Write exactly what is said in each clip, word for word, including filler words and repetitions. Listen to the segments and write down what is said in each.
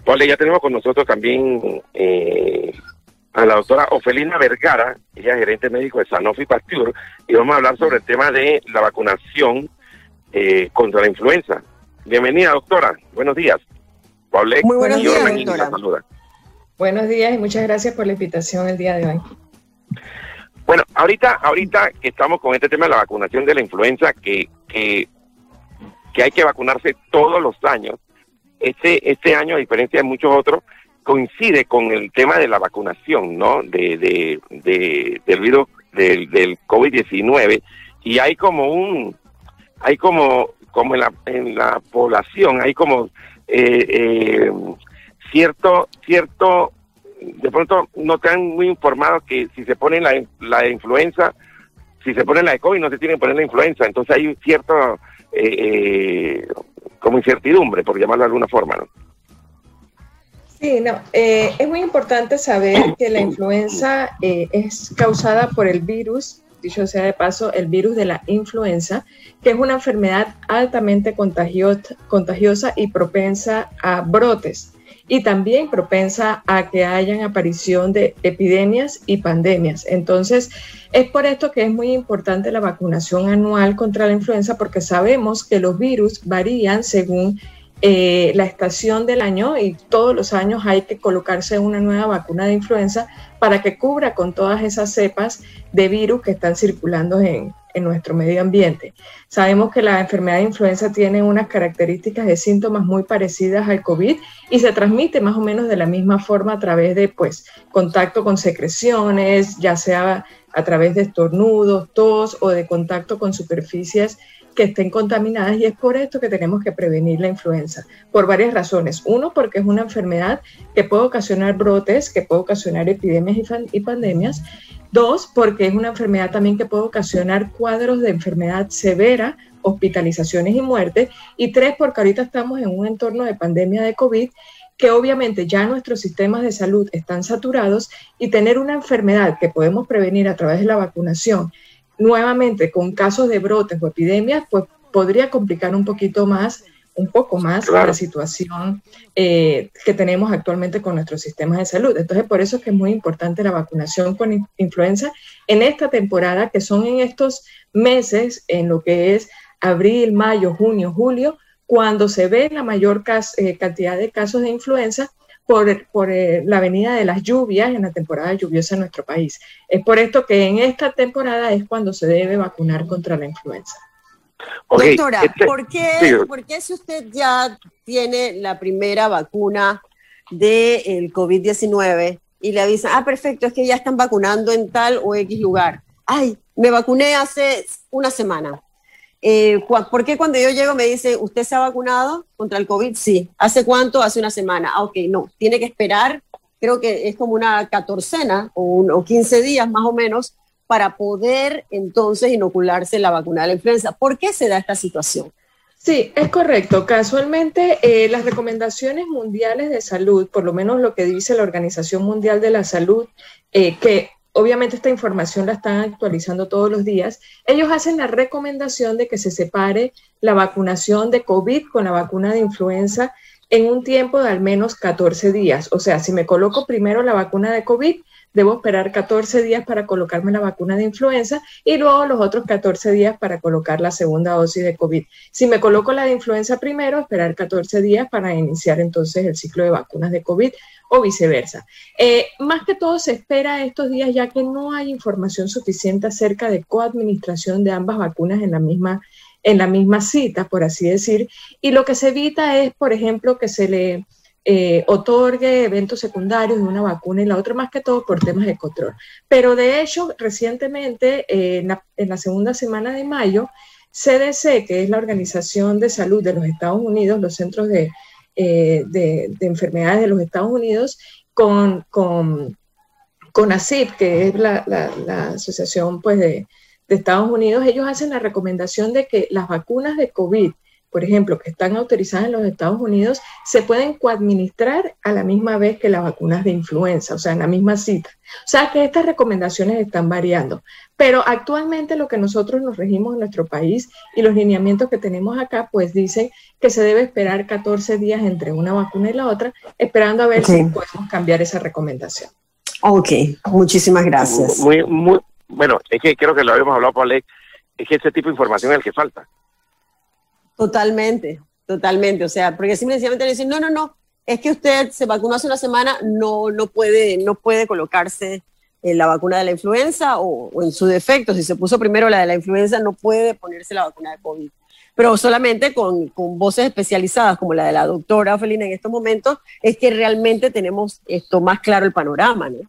Vale, ya tenemos con nosotros también eh, a la doctora Ofelina Vergara, ella es gerente médico de Sanofi Pasteur, y vamos a hablar sobre el tema de la vacunación eh, contra la influenza. Bienvenida, doctora. Buenos días. Paulette, Muy buenos días, doctora. Saluda. Buenos días y muchas gracias por la invitación el día de hoy. Bueno, ahorita, ahorita que estamos con este tema de la vacunación de la influenza, que, que, que hay que vacunarse todos los años, este, este año, a diferencia de muchos otros, coincide con el tema de la vacunación, ¿no? De, de, de del virus del, del COVID diecinueve, y hay como un, hay como, como en la, en la población, hay como eh, eh, cierto, cierto, de pronto no están muy informados que si se pone la, la influenza, si se pone la de COVID no se tiene que poner la influenza, entonces hay un cierto, eh, eh, como incertidumbre, por llamarlo de alguna forma, ¿no? Sí, no, eh, es muy importante saber que la influenza eh, es causada por el virus, dicho sea de paso, el virus de la influenza, que es una enfermedad altamente contagiosa, contagiosa y propensa a brotes, y también propensa a que hayan aparición de epidemias y pandemias. Entonces, es por esto que es muy importante la vacunación anual contra la influenza, porque sabemos que los virus varían según Eh, la estación del año, y todos los años hay que colocarse una nueva vacuna de influenza para que cubra con todas esas cepas de virus que están circulando en, en nuestro medio ambiente. Sabemos que la enfermedad de influenza tiene unas características de síntomas muy parecidas al COVID y se transmite más o menos de la misma forma a través de pues, contacto con secreciones, ya sea a través de estornudos, tos o de contacto con superficies que estén contaminadas, y es por esto que tenemos que prevenir la influenza, por varias razones. Uno, porque es una enfermedad que puede ocasionar brotes, que puede ocasionar epidemias y, fan, y pandemias. Dos, porque es una enfermedad también que puede ocasionar cuadros de enfermedad severa, hospitalizaciones y muerte. Y tres, porque ahorita estamos en un entorno de pandemia de COVID, que obviamente ya nuestros sistemas de salud están saturados, y tener una enfermedad que podemos prevenir a través de la vacunación, nuevamente con casos de brotes o epidemias, pues podría complicar un poquito más, un poco más claro. la situación eh, que tenemos actualmente con nuestros sistemas de salud. Entonces, por eso es que es muy importante la vacunación con influenza en esta temporada, que son en estos meses, en lo que es abril, mayo, junio, julio, cuando se ve la mayor cas- eh, cantidad de casos de influenza, por, por eh, la venida de las lluvias en la temporada lluviosa en nuestro país. Es por esto que en esta temporada es cuando se debe vacunar contra la influenza. Okay, Doctora, este, ¿por qué, sí. ¿por qué si usted ya tiene la primera vacuna del COVID diecinueve y le avisan, ah, perfecto, es que ya están vacunando en tal o X lugar? Ay, me vacuné hace una semana. Eh, ¿Por qué cuando yo llego me dice, ¿usted se ha vacunado contra el COVID? Sí. ¿Hace cuánto? Hace una semana. Ah, ok, no. Tiene que esperar, creo que es como una catorcena o, un, o quince días más o menos para poder entonces inocularse la vacuna de la influenza. ¿Por qué se da esta situación? Sí, es correcto. Casualmente, eh, las recomendaciones mundiales de salud, por lo menos lo que dice la Organización Mundial de la Salud, eh, que obviamente esta información la están actualizando todos los días, ellos hacen la recomendación de que se separe la vacunación de COVID con la vacuna de influenza en un tiempo de al menos catorce días. O sea, si me coloco primero la vacuna de COVID, debo esperar catorce días para colocarme la vacuna de influenza y luego los otros catorce días para colocar la segunda dosis de COVID. Si me coloco la de influenza primero, esperar catorce días para iniciar entonces el ciclo de vacunas de COVID o viceversa. Eh, más que todo se espera estos días, ya que no hay información suficiente acerca de coadministración de ambas vacunas en la misma, en la misma cita, por así decir, y lo que se evita es, por ejemplo, que se le Eh, otorgue eventos secundarios de una vacuna y la otra, más que todo por temas de control. Pero de hecho, recientemente, eh, en, la, en la segunda semana de mayo, C D C, que es la Organización de Salud de los Estados Unidos, los Centros de, eh, de, de Enfermedades de los Estados Unidos, con, con, con A C I P, que es la, la, la asociación pues, de, de Estados Unidos, ellos hacen la recomendación de que las vacunas de COVID por ejemplo, que están autorizadas en los Estados Unidos, se pueden coadministrar a la misma vez que las vacunas de influenza, o sea, en la misma cita. O sea, que estas recomendaciones están variando. Pero actualmente lo que nosotros nos regimos en nuestro país y los lineamientos que tenemos acá, pues dicen que se debe esperar catorce días entre una vacuna y la otra, esperando a ver okay. si podemos cambiar esa recomendación. Ok, muchísimas gracias. Muy, muy, bueno, es que creo que lo habíamos hablado, Paulette, es que ese tipo de información es el que falta. Totalmente, totalmente. O sea, porque simplemente le dicen, no, no, no, es que usted se vacunó hace una semana, no, no, puede, no puede colocarse en la vacuna de la influenza o, o en su defecto, si se puso primero la de la influenza, no puede ponerse la vacuna de COVID. Pero solamente con, con voces especializadas como la de la doctora Ofelina en estos momentos es que realmente tenemos esto más claro el panorama, ¿no?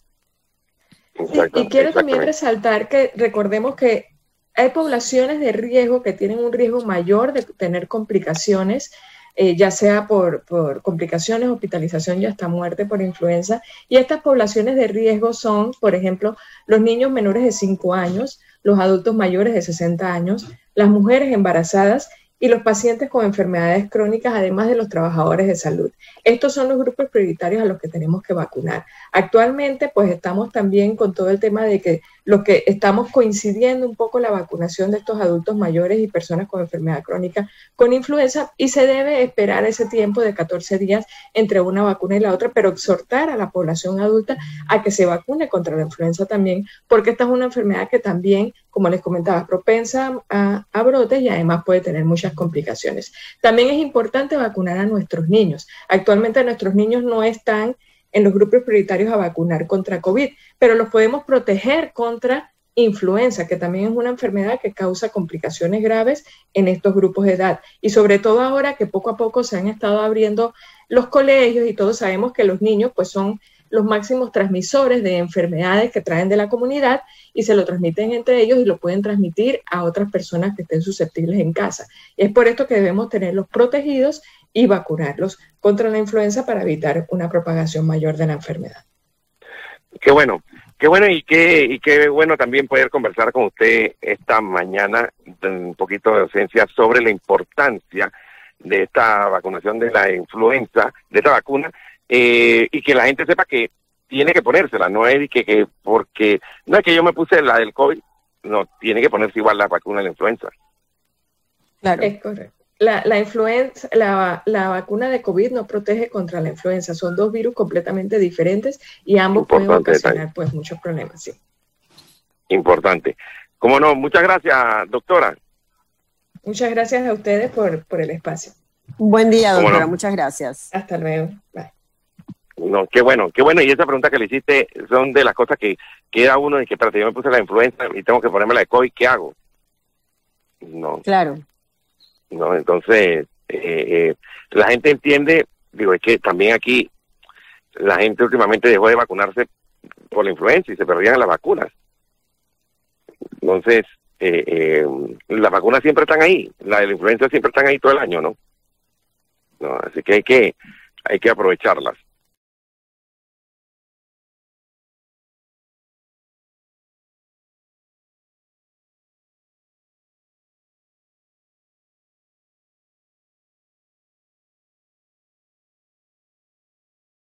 Sí, y quiero también resaltar que recordemos que hay poblaciones de riesgo que tienen un riesgo mayor de tener complicaciones, eh, ya sea por, por complicaciones, hospitalización y hasta muerte por influenza. Y estas poblaciones de riesgo son, por ejemplo, los niños menores de cinco años, los adultos mayores de sesenta años, las mujeres embarazadas y los pacientes con enfermedades crónicas, además de los trabajadores de salud. Estos son los grupos prioritarios a los que tenemos que vacunar. Actualmente, pues estamos también con todo el tema de que lo que estamos coincidiendo un poco la vacunación de estos adultos mayores y personas con enfermedad crónica con influenza, y se debe esperar ese tiempo de catorce días entre una vacuna y la otra, pero exhortar a la población adulta a que se vacune contra la influenza también, porque esta es una enfermedad que también, como les comentaba, es propensa a, a brotes y además puede tener muchas complicaciones. También es importante vacunar a nuestros niños. Actualmente nuestros niños no están en los grupos prioritarios a vacunar contra COVID, pero los podemos proteger contra influenza, que también es una enfermedad que causa complicaciones graves en estos grupos de edad. Y sobre todo ahora que poco a poco se han estado abriendo los colegios y todos sabemos que los niños pues son los máximos transmisores de enfermedades que traen de la comunidad y se lo transmiten entre ellos y lo pueden transmitir a otras personas que estén susceptibles en casa. Y es por esto que debemos tenerlos protegidos y vacunarlos contra la influenza para evitar una propagación mayor de la enfermedad. Qué bueno, qué bueno y qué, y qué bueno también poder conversar con usted esta mañana, un poquito de docencia sobre la importancia de esta vacunación de la influenza, de esta vacuna, eh, y que la gente sepa que tiene que ponérsela, no es que, que porque, no es que yo me puse la del COVID, no, tiene que ponerse igual la vacuna de la influenza. Claro. Es correcto. La, la, influenza, la, la vacuna de COVID no protege contra la influenza, son dos virus completamente diferentes y ambos Importante pueden ocasionar pues muchos problemas, sí. Importante. Cómo no, muchas gracias, doctora. Muchas gracias a ustedes por, por el espacio. Un buen día, doctora, no? muchas gracias. Hasta luego. Bye. No, qué bueno, qué bueno, y esa pregunta que le hiciste son de las cosas que queda uno de que, espérate, yo me puse la influenza y tengo que ponerme la de COVID, ¿qué hago? No. Claro. No, entonces, eh, eh, la gente entiende, digo, es que también aquí la gente últimamente dejó de vacunarse por la influenza y se perdían las vacunas. Entonces, eh, eh, las vacunas siempre están ahí, la de la influenza siempre están ahí todo el año, ¿no? No, así que hay que, hay que aprovecharlas.